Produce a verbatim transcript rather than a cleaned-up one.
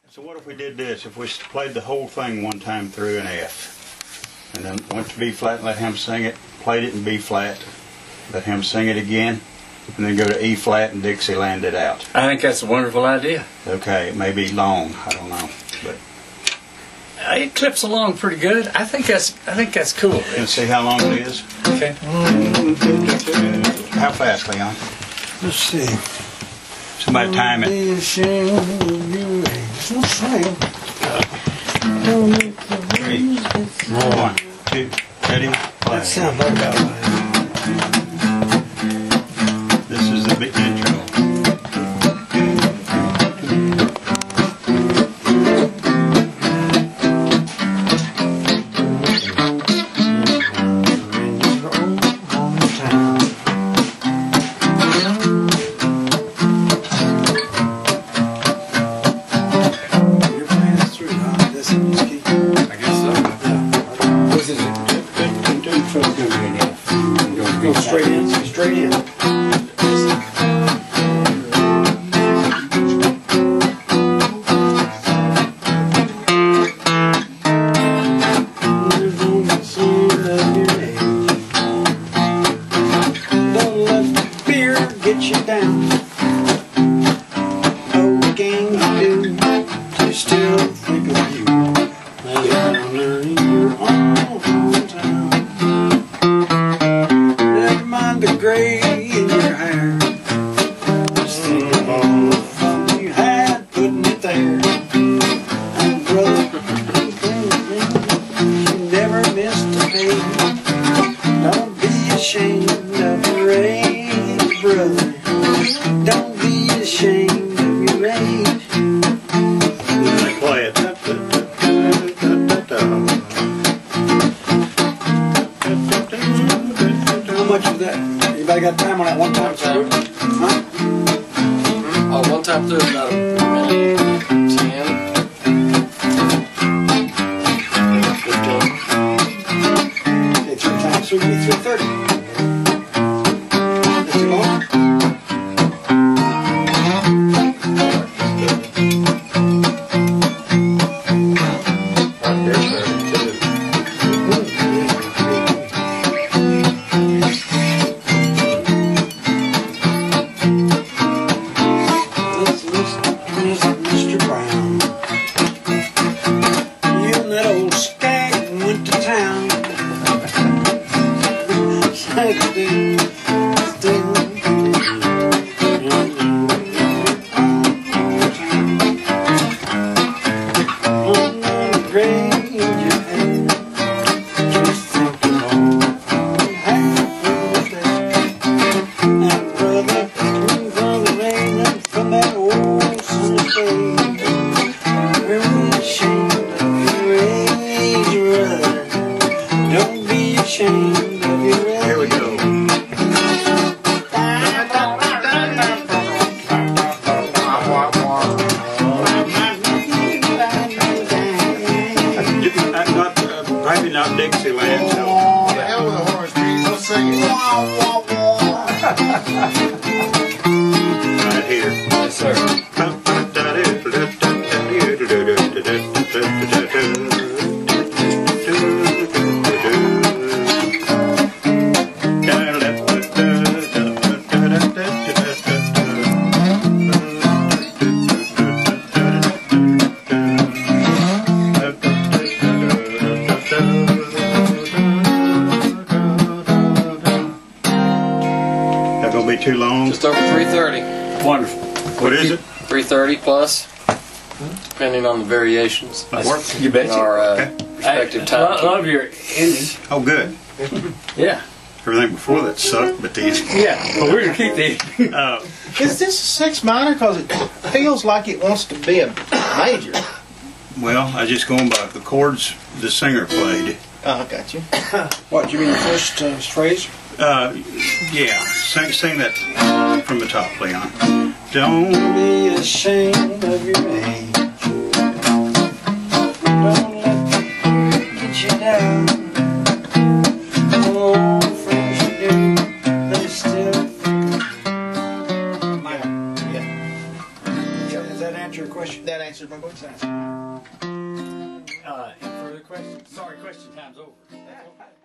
So what if we did this? If we played the whole thing one time through in F, and then went to B flat and let him sing it, played it in B flat, let him sing it again, and then go to E flat and Dixieland it out. I think that's a wonderful idea. Okay, it may be long, I don't know, but it clips along pretty good. I think that's I think that's cool. Let's see how long it is. Okay. How fast, Leon? Let's see. Somebody time it. Three, one, two, ready, play. That sounds like about right. This is the big intro. Go straight in, straight in. Don't let the beer get you down. No game to do to still think of you. You're learning your own hometown. Never mind the gray in your hair. Just think of all the fun you had putting it there. And brother, you never missed a beat. Don't be ashamed of your age, brother. Don't be ashamed of your age. They play it. How much of that? Anybody got time on that one time through? Huh? Oh, one time through about a minute ten. fifteen. Okay, three times through would be three thirty. Is it long? Mister Brown, you and that old skag went to town. On the grave you had, just thinking of half now, brother, move on the rain from that old sunny day. Don't be ashamed of your age. Here we go. Not, uh, maybe not Dixieland. So. The hell with the horns, Pete. Let's sing it. Right here. Yes, sir. That gonna be too long? Just over three thirty. Wonderful. What is it? three thirty plus, depending on the variations. Works. You bet. Our uh, Okay. respective I time. lo- love your ending. Oh, good. Yeah. Everything before that sucked, but these. Yeah. But we're gonna keep the. Uh, Is this a six minor? Because it feels like it wants to be a major. well, I just going by the chords the singer played. Oh, I got you. What, you mean the first uh, phrase? Uh, yeah, sing, sing that from the top, Leon. Don't. Be ashamed of your age. Don't let the fear get you down. Oh, friends you do, they still think. Yeah. Does that answer your question? That answered my book sounds. Uh, any further questions? Sorry, question time's over.